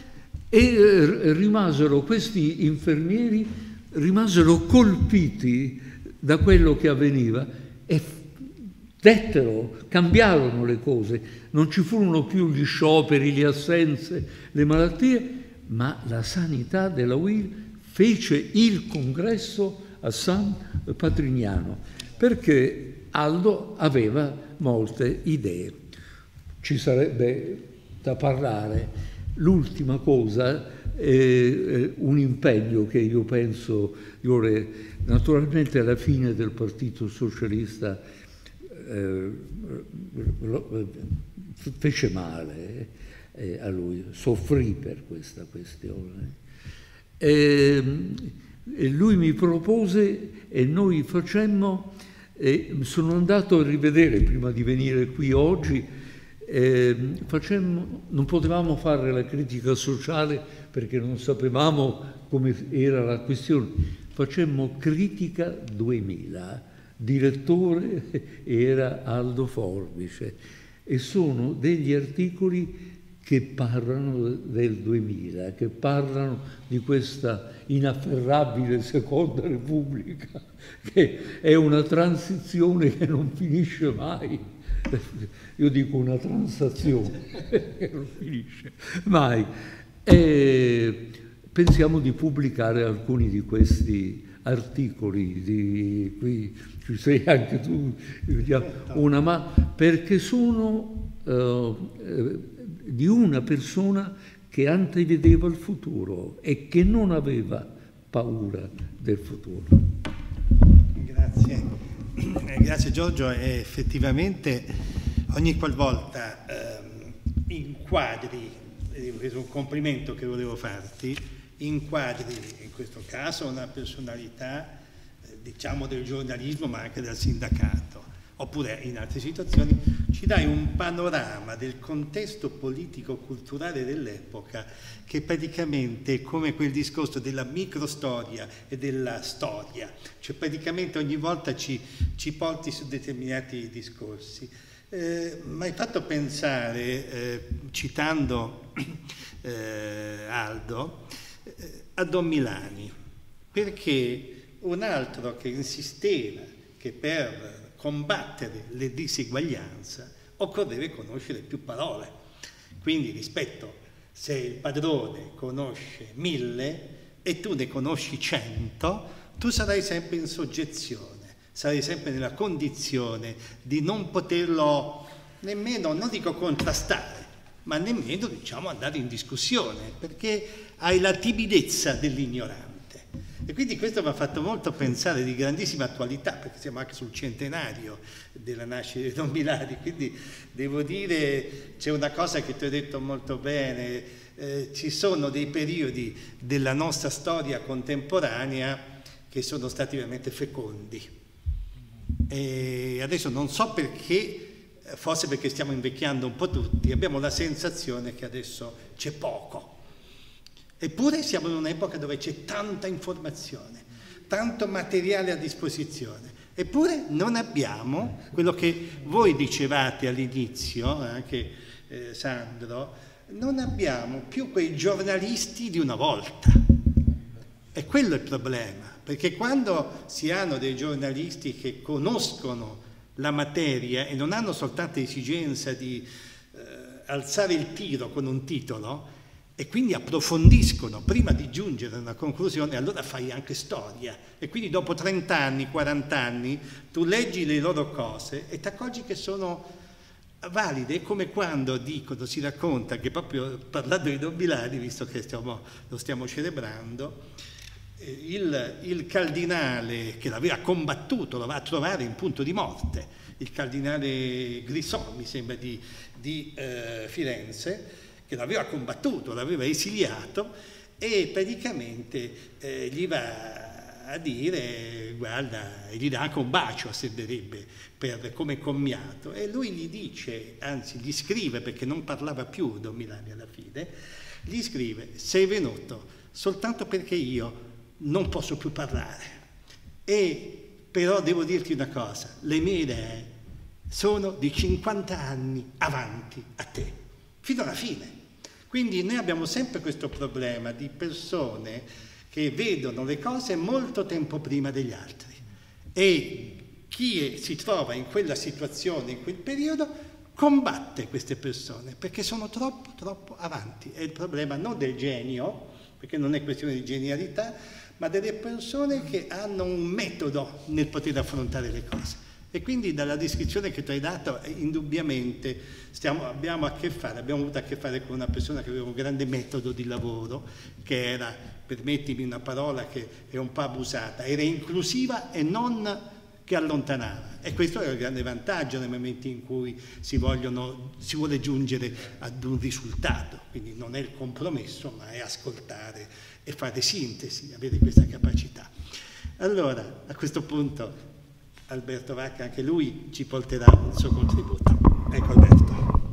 e rimasero, questi infermieri rimasero colpiti da quello che avveniva e dettero, cambiarono le cose, non ci furono più gli scioperi, le assenze, le malattie, ma la sanità della U I L fece il congresso a San Patrignano perché Aldo aveva molte idee. Ci sarebbe da parlare. L'ultima cosa è un impegno che io penso, io naturalmente alla fine del Partito Socialista eh, fece male eh, a lui, soffrì per questa questione. E, e lui mi propose e noi facemmo, e sono andato a rivedere prima di venire qui oggi. Eh, facemmo, non potevamo fare la critica sociale perché non sapevamo come era la questione, facemmo Critica duemila, direttore era Aldo Forbice e sono degli articoli che parlano del duemila, che parlano di questa inafferrabile Seconda Repubblica, che è una transizione che non finisce mai. Io dico una transazione che non finisce mai. E pensiamo di pubblicare alcuni di questi articoli, di, qui ci sei anche tu, una, ma perché sono uh, di una persona che antevedeva il futuro e che non aveva paura del futuro. Grazie. Grazie Giorgio, e effettivamente ogni qualvolta eh, inquadri, questo è un complimento che volevo farti, inquadri in questo caso una personalità eh, diciamo del giornalismo ma anche del sindacato, oppure in altre situazioni, ci dai un panorama del contesto politico-culturale dell'epoca che praticamente è come quel discorso della microstoria e della storia, cioè praticamente ogni volta ci, ci porti su determinati discorsi. Eh, mi hai fatto pensare, eh, citando eh, Aldo, eh, a Don Milani, perché un altro che insisteva che per combattere le diseguaglianze occorreva conoscere più parole. Quindi rispetto, se il padrone conosce mille e tu ne conosci cento, tu sarai sempre in soggezione, sarai sempre nella condizione di non poterlo nemmeno, non dico contrastare, ma nemmeno, diciamo, andare in discussione, perché hai la timidezza dell'ignorante. E quindi questo mi ha fatto molto pensare, di grandissima attualità, perché siamo anche sul centenario della nascita di Don Milani, quindi devo dire, c'è una cosa che ti ho detto molto bene, eh, ci sono dei periodi della nostra storia contemporanea che sono stati veramente fecondi. E adesso non so perché, forse perché stiamo invecchiando un po' tutti, abbiamo la sensazione che adesso c'è poco. Eppure siamo in un'epoca dove c'è tanta informazione, tanto materiale a disposizione. Eppure non abbiamo quello che voi dicevate all'inizio, anche eh, Sandro, non abbiamo più quei giornalisti di una volta. E quello è il problema, perché quando si hanno dei giornalisti che conoscono la materia e non hanno soltanto esigenza di eh, alzare il tiro con un titolo, e quindi approfondiscono prima di giungere a una conclusione, allora fai anche storia. E quindi dopo trenta anni, quaranta anni, tu leggi le loro cose e ti accorgi che sono valide. È come quando dicono, si racconta che proprio parlando di Don Milani, visto che stiamo, lo stiamo celebrando, eh, il, il cardinale che l'aveva combattuto, lo va a trovare in punto di morte, il cardinale Grisò, mi sembra, di, di eh, Firenze, che l'aveva combattuto, l'aveva esiliato, e praticamente eh, gli va a dire, guarda, e gli dà anche un bacio, assenderebbe, per, come commiato, e lui gli dice, anzi gli scrive, perché non parlava più Don Milani alla fine, gli scrive: sei venuto soltanto perché io non posso più parlare, e però devo dirti una cosa, le mie idee sono di cinquanta anni avanti a te, fino alla fine. Quindi noi abbiamo sempre questo problema di persone che vedono le cose molto tempo prima degli altri, e chi è, si trova in quella situazione, in quel periodo, combatte queste persone perché sono troppo troppo avanti. È il problema non del genio, perché non è questione di genialità, ma delle persone che hanno un metodo nel poter affrontare le cose. E quindi dalla descrizione che tu hai dato, indubbiamente stiamo, abbiamo a che fare, abbiamo avuto a che fare con una persona che aveva un grande metodo di lavoro, che era, permettimi una parola che è un po' abusata, era inclusiva e non che allontanava. E questo è il grande vantaggio nel momento in cui si, vogliono, si vuole giungere ad un risultato. Quindi non è il compromesso, ma è ascoltare e fare sintesi, avere questa capacità. Allora, a questo punto Alberto Vacca, anche lui ci porterà il suo contributo. Ecco Alberto.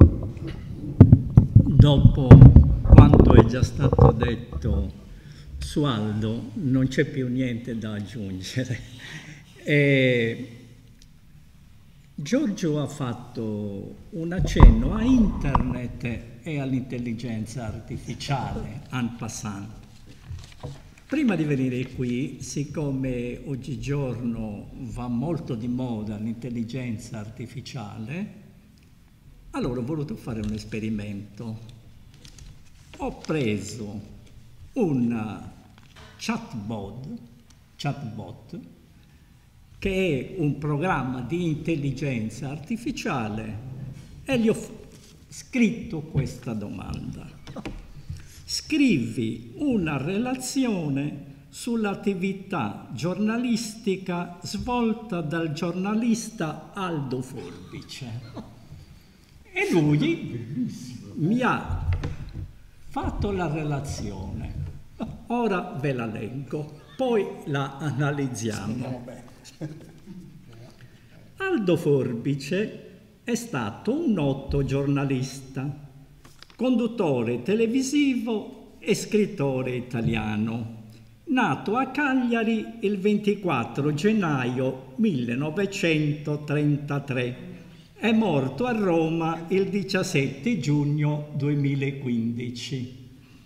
Dopo quanto è già stato detto su Aldo, non c'è più niente da aggiungere. E Giorgio ha fatto un accenno a internet e all'intelligenza artificiale, en passant. Prima di venire qui, siccome oggigiorno va molto di moda l'intelligenza artificiale, allora ho voluto fare un esperimento. Ho preso un chatbot, chatbot che è un programma di intelligenza artificiale, e gli ho scritto questa domanda. Scrivi una relazione sull'attività giornalistica svolta dal giornalista Aldo Forbice. E lui mi ha fatto la relazione. Ora ve la leggo, poi la analizziamo. Aldo Forbice è stato un noto giornalista, conduttore televisivo e scrittore italiano, nato a Cagliari il ventiquattro gennaio millenovecentotrentatré, è morto a Roma il diciassette giugno duemilaquindici.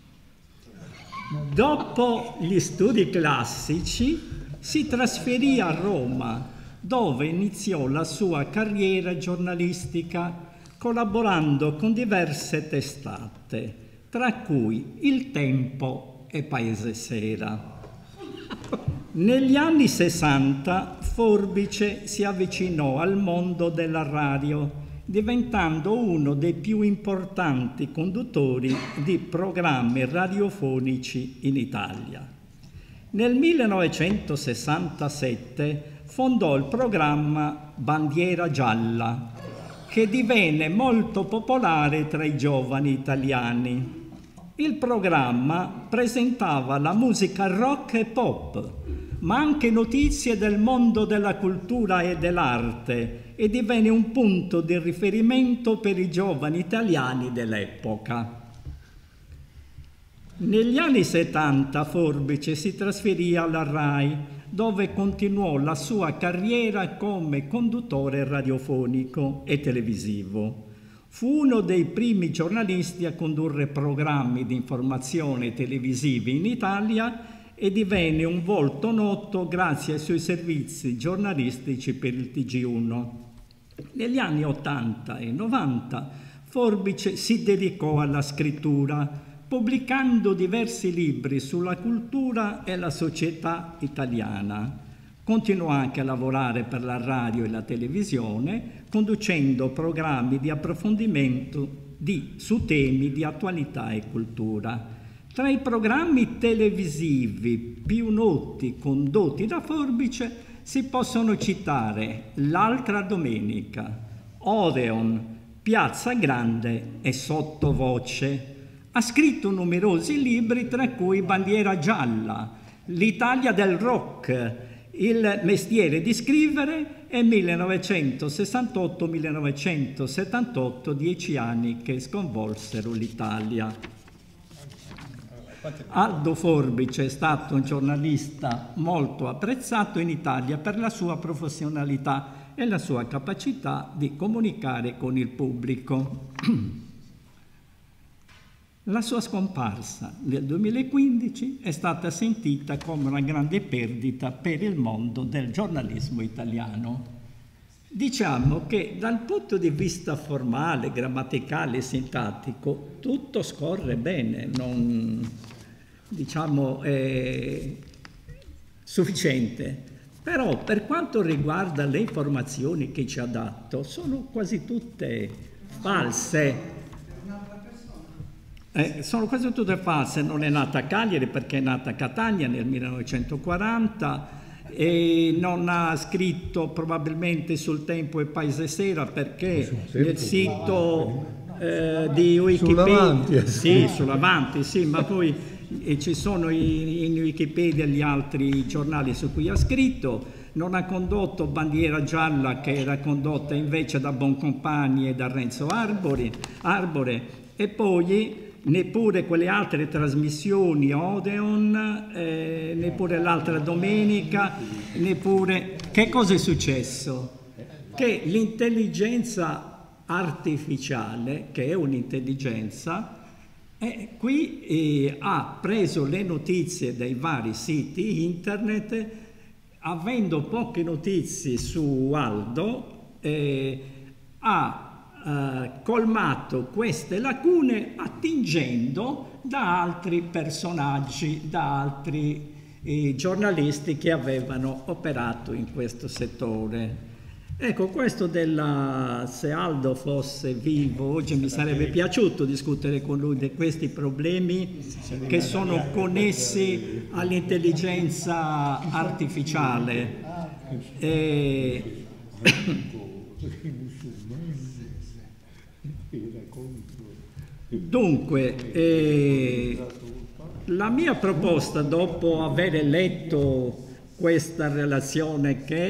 Dopo gli studi classici si trasferì a Roma, dove iniziò la sua carriera giornalistica collaborando con diverse testate, tra cui Il Tempo e Paese Sera. Negli anni sessanta Forbice si avvicinò al mondo della radio, diventando uno dei più importanti conduttori di programmi radiofonici in Italia. Nel millenovecentosessantasette fondò il programma Bandiera Gialla, che divenne molto popolare tra i giovani italiani. Il programma presentava la musica rock e pop, ma anche notizie del mondo della cultura e dell'arte, e divenne un punto di riferimento per i giovani italiani dell'epoca. Negli anni settanta Forbice si trasferì alla RAI, dove continuò la sua carriera come conduttore radiofonico e televisivo. Fu uno dei primi giornalisti a condurre programmi di informazione televisivi in Italia e divenne un volto noto grazie ai suoi servizi giornalistici per il T G uno. Negli anni ottanta e novanta Forbice si dedicò alla scrittura, pubblicando diversi libri sulla cultura e la società italiana. Continuò anche a lavorare per la radio e la televisione, conducendo programmi di approfondimento di, su temi di attualità e cultura. Tra i programmi televisivi più noti condotti da Forbice si possono citare L'altra domenica, Odeon, Piazza Grande e Sottovoce. Ha scritto numerosi libri, tra cui Bandiera Gialla, L'Italia del rock, Il mestiere di scrivere e millenovecentosessantotto millenovecentosettantotto, dieci anni che sconvolsero l'Italia. Aldo Forbice è stato un giornalista molto apprezzato in Italia per la sua professionalità e la sua capacità di comunicare con il pubblico. La sua scomparsa nel duemilaquindici è stata sentita come una grande perdita per il mondo del giornalismo italiano. Diciamo che dal punto di vista formale, grammaticale e sintattico tutto scorre bene, non, diciamo, è sufficiente. Però per quanto riguarda le informazioni che ci ha dato, sono quasi tutte false. Eh, sono quasi tutte false. Non è nata a Cagliari perché è nata a Catania nel millenovecentoquaranta e non ha scritto probabilmente sul Tempo e Paese Sera perché nel sito eh, di Wikipedia sì, sull'Avanti, sì, ma poi eh, ci sono in, in Wikipedia gli altri giornali su cui ha scritto. Non ha condotto Bandiera Gialla, che era condotta invece da Boncompagni e da Renzo Arbore, Arbore e poi neppure quelle altre trasmissioni Odeon, eh, neppure l'altra domenica, neppure... Che cosa è successo? Che l'intelligenza artificiale, che è un'intelligenza, eh, qui eh, ha preso le notizie dai vari siti internet, avendo poche notizie su Aldo, eh, ha Uh, colmato queste lacune attingendo da altri personaggi, da altri eh, giornalisti che avevano operato in questo settore. Ecco, questo della... se Aldo fosse vivo oggi mi sarebbe piaciuto discutere con lui di questi problemi che sono connessi all'intelligenza artificiale. E... Dunque, eh, la mia proposta, dopo aver letto questa relazione che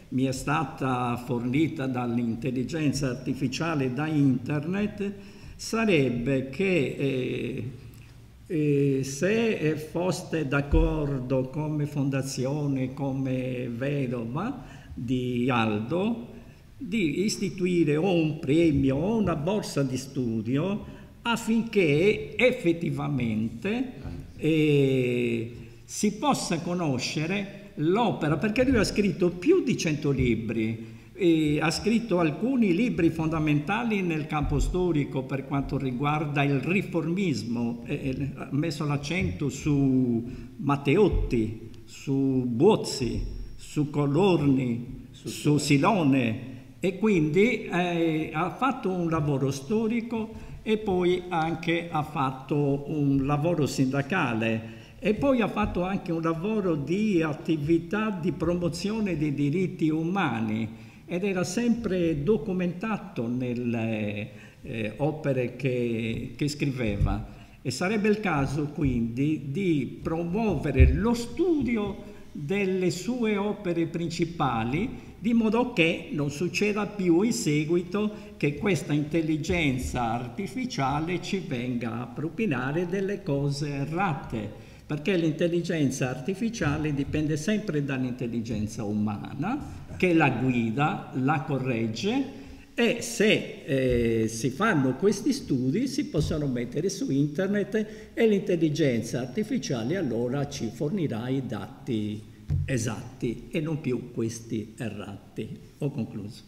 mi è stata fornita dall'intelligenza artificiale da internet sarebbe che eh, eh, se foste d'accordo come fondazione, come vedova di Aldo, di istituire o un premio o una borsa di studio affinché effettivamente eh, si possa conoscere l'opera, perché lui ha scritto più di cento libri, e ha scritto alcuni libri fondamentali nel campo storico per quanto riguarda il riformismo, e ha messo l'accento su Matteotti, su Buozzi, su Colorni, su, su Silone, e quindi eh, ha fatto un lavoro storico e poi anche ha fatto un lavoro sindacale. E poi ha fatto anche un lavoro di attività di promozione dei diritti umani ed era sempre documentato nelle eh, opere che, che scriveva. E sarebbe il caso quindi di promuovere lo studio delle sue opere principali, di modo che non succeda più in seguito che questa intelligenza artificiale ci venga a propinare delle cose errate. Perché l'intelligenza artificiale dipende sempre dall'intelligenza umana, che la guida, la corregge, e se eh, si fanno questi studi si possono mettere su internet e l'intelligenza artificiale allora ci fornirà i dati esatti e non più questi errati. Ho concluso.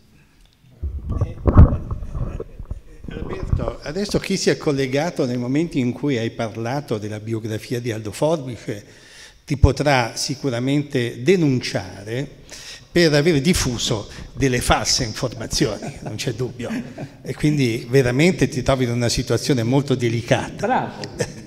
Roberto, adesso chi si è collegato nel momento in cui hai parlato della biografia di Aldo Forbice ti potrà sicuramente denunciare per aver diffuso delle false informazioni, non c'è dubbio, e quindi veramente ti trovi in una situazione molto delicata. Bravo!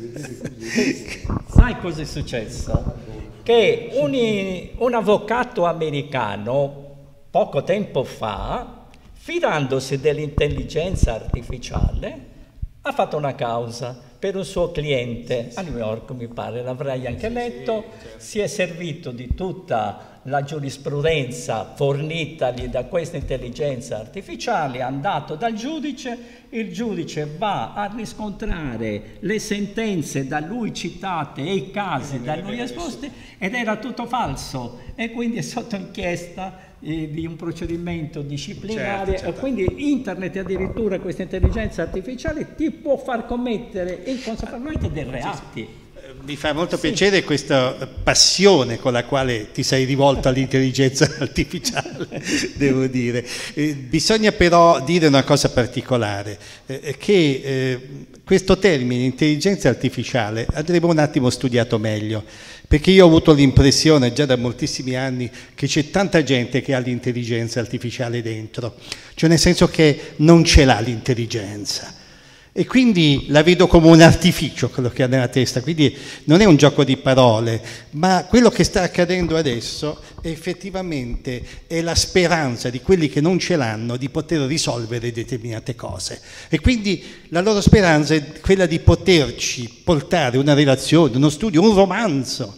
Sai cosa è successo? Che un, un avvocato americano poco tempo fa, fidandosi dell'intelligenza artificiale, ha fatto una causa per un suo cliente a New York, mi pare, l'avrai anche letto, si è servito di tutta la giurisprudenza fornitagli da questa intelligenza artificiale, è andato dal giudice, il giudice va a riscontrare le sentenze da lui citate e i casi da lui esposti ed era tutto falso e quindi è sotto inchiesta di un procedimento disciplinare. Certo, certo. Quindi internet e addirittura questa intelligenza artificiale ti può far commettere inconsapevolmente dei reati. Mi fa molto sì. piacere questa passione con la quale ti sei rivolto all'intelligenza artificiale, devo dire. Eh, bisogna però dire una cosa particolare, eh, che eh, questo termine intelligenza artificiale andrebbe un attimo studiato meglio, perché io ho avuto l'impressione già da moltissimi anni che c'è tanta gente che ha l'intelligenza artificiale dentro, cioè nel senso che non ce l'ha l'intelligenza. E quindi la vedo come un artificio quello che ha nella testa, quindi non è un gioco di parole, ma quello che sta accadendo adesso effettivamente è la speranza di quelli che non ce l'hanno di poter risolvere determinate cose. E quindi la loro speranza è quella di poterci portare una relazione, uno studio, un romanzo,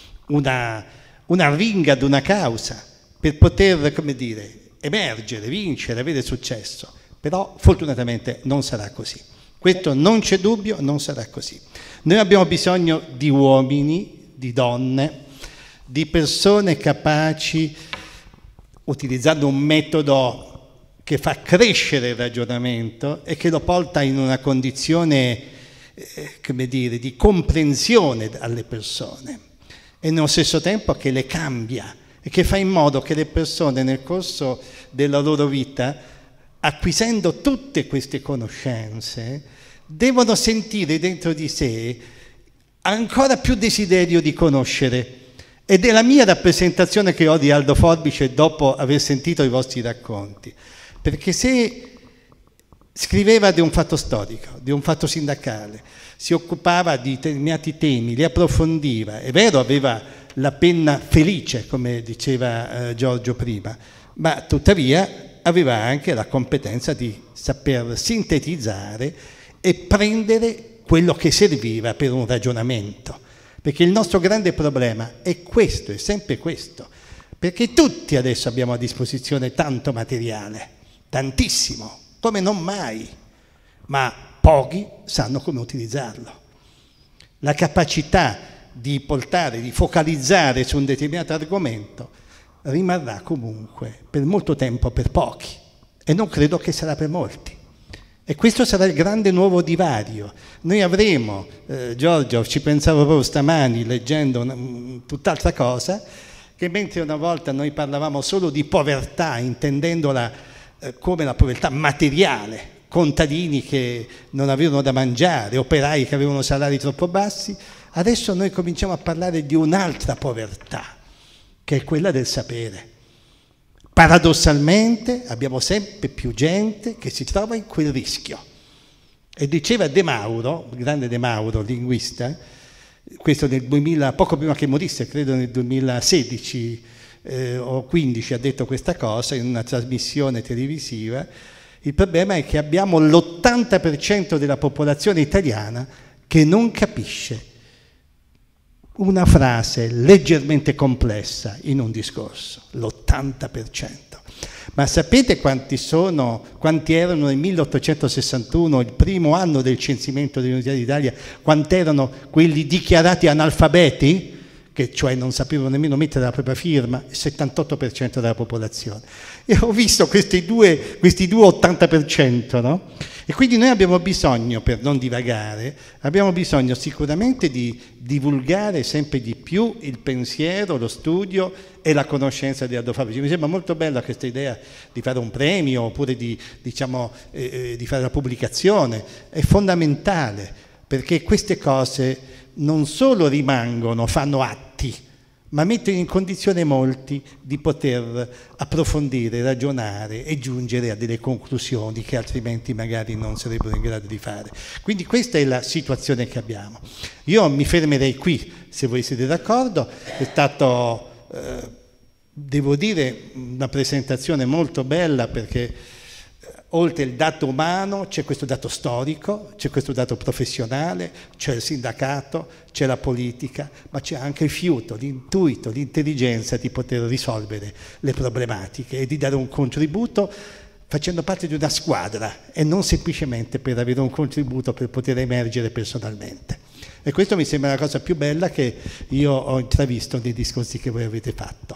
una, una ringa ad una causa, per poter, come dire, emergere, vincere, avere successo. Però fortunatamente non sarà così. Questo non c'è dubbio, non sarà così. Noi abbiamo bisogno di uomini, di donne, di persone capaci, utilizzando un metodo che fa crescere il ragionamento e che lo porta in una condizione, eh, come dire, di comprensione alle persone e nello stesso tempo che le cambia e che fa in modo che le persone nel corso della loro vita, acquisendo tutte queste conoscenze, devono sentire dentro di sé ancora più desiderio di conoscere. Ed è la mia rappresentazione che ho di Aldo Forbice dopo aver sentito i vostri racconti. Perché se scriveva di un fatto storico, di un fatto sindacale, si occupava di determinati temi, li approfondiva, è vero, aveva la penna felice, come diceva eh, Giorgio prima, ma tuttavia aveva anche la competenza di saper sintetizzare e prendere quello che serviva per un ragionamento. Perché il nostro grande problema è questo, è sempre questo. perché tutti adesso abbiamo a disposizione tanto materiale, tantissimo, come non mai, ma pochi sanno come utilizzarlo. La capacità di portare, di focalizzare su un determinato argomento rimarrà comunque per molto tempo per pochi, e non credo che sarà per molti. E questo sarà il grande nuovo divario. Noi avremo, eh, Giorgio, ci pensavo proprio stamani leggendo una, tutt'altra cosa, che mentre una volta noi parlavamo solo di povertà, intendendola eh, come la povertà materiale, contadini che non avevano da mangiare, operai che avevano salari troppo bassi, adesso noi cominciamo a parlare di un'altra povertà, che è quella del sapere. Paradossalmente abbiamo sempre più gente che si trova in quel rischio. E diceva De Mauro, il grande De Mauro, linguista, questo nel duemila, poco prima che morisse, credo nel duemilasedici eh, o quindici, ha detto questa cosa in una trasmissione televisiva. Il problema è che abbiamo l'ottanta per cento della popolazione italiana che non capisce una frase leggermente complessa in un discorso, l'ottanta per cento. Ma sapete quanti sono, quanti erano nel milleottocentosessantuno, il primo anno del censimento dell'Unità d'Italia, quanti erano quelli dichiarati analfabeti, che cioè non sapevano nemmeno mettere la propria firma? Il settantotto per cento della popolazione. E ho visto questi due, questi due ottanta per cento, no? E quindi noi abbiamo bisogno, per non divagare, abbiamo bisogno sicuramente di divulgare sempre di più il pensiero, lo studio e la conoscenza di Aldo Fabrici. Mi sembra molto bella questa idea di fare un premio oppure di, diciamo, eh, di fare la pubblicazione. È fondamentale, perché queste cose non solo rimangono, fanno atti, ma mettono in condizione molti di poter approfondire, ragionare e giungere a delle conclusioni che altrimenti magari non sarebbero in grado di fare. Quindi questa è la situazione che abbiamo. Io mi fermerei qui, se voi siete d'accordo. È stato, eh, devo dire, una presentazione molto bella, perché oltre il dato umano c'è questo dato storico, c'è questo dato professionale, c'è il sindacato, c'è la politica, ma c'è anche il fiuto, l'intuito, l'intelligenza di poter risolvere le problematiche e di dare un contributo facendo parte di una squadra e non semplicemente per avere un contributo per poter emergere personalmente. E questo mi sembra la cosa più bella che io ho intravisto nei discorsi che voi avete fatto.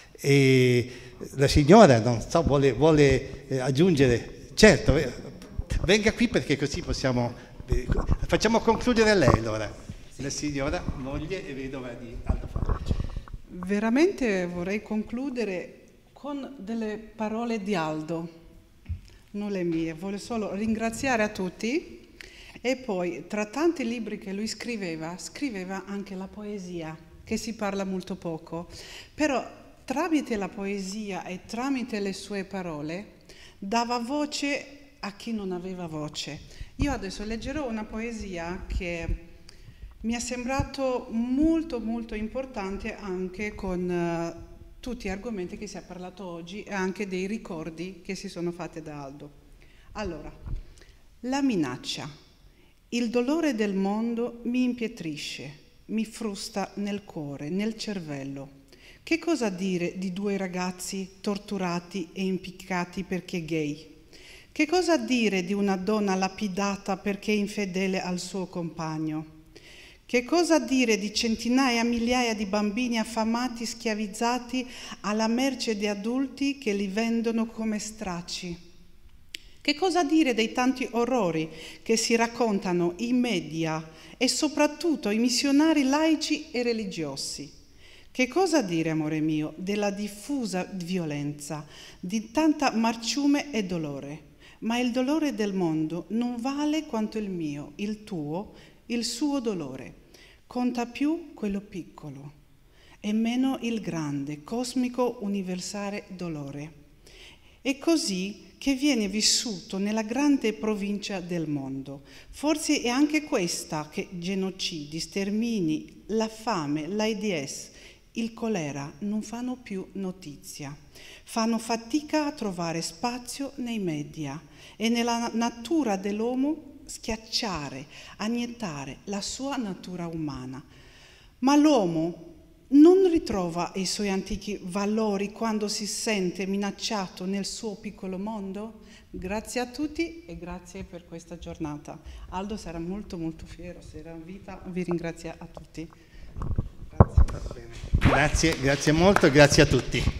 E la signora, non so, vuole, vuole aggiungere. Certo, venga qui perché così possiamo, facciamo concludere lei allora, la signora moglie e vedova di Aldo Fabrici. Veramente vorrei concludere con delle parole di Aldo, non le mie, voglio solo ringraziare a tutti. E poi tra tanti libri che lui scriveva, scriveva anche la poesia, che si parla molto poco, però tramite la poesia e tramite le sue parole dava voce a chi non aveva voce. Io adesso leggerò una poesia che mi è sembrato molto molto importante anche con uh, tutti gli argomenti che si è parlato oggi e anche dei ricordi che si sono fatti da Aldo. Allora, la minaccia. Il dolore del mondo mi impietrisce, mi frusta nel cuore, nel cervello. Che cosa dire di due ragazzi torturati e impiccati perché gay? Che cosa dire di una donna lapidata perché infedele al suo compagno? Che cosa dire di centinaia, migliaia di bambini affamati, schiavizzati alla merce di adulti che li vendono come stracci? Che cosa dire dei tanti orrori che si raccontano in media e soprattutto i missionari laici e religiosi? Che cosa dire, amore mio, della diffusa violenza, di tanta marciume e dolore? Ma il dolore del mondo non vale quanto il mio, il tuo, il suo dolore. Conta più quello piccolo e meno il grande, cosmico, universale dolore. È così che viene vissuto nella grande provincia del mondo. Forse è anche questa che genocidi, stermini, la fame, l'AIDS, il colera non fanno più notizia, fanno fatica a trovare spazio nei media e nella natura dell'uomo schiacciare, annientare la sua natura umana. Ma l'uomo non ritrova i suoi antichi valori quando si sente minacciato nel suo piccolo mondo? Grazie a tutti e grazie per questa giornata. Aldo sarà molto molto fiero, se era in vita. Vi ringrazio a tutti. Grazie. Grazie, grazie molto, grazie a tutti.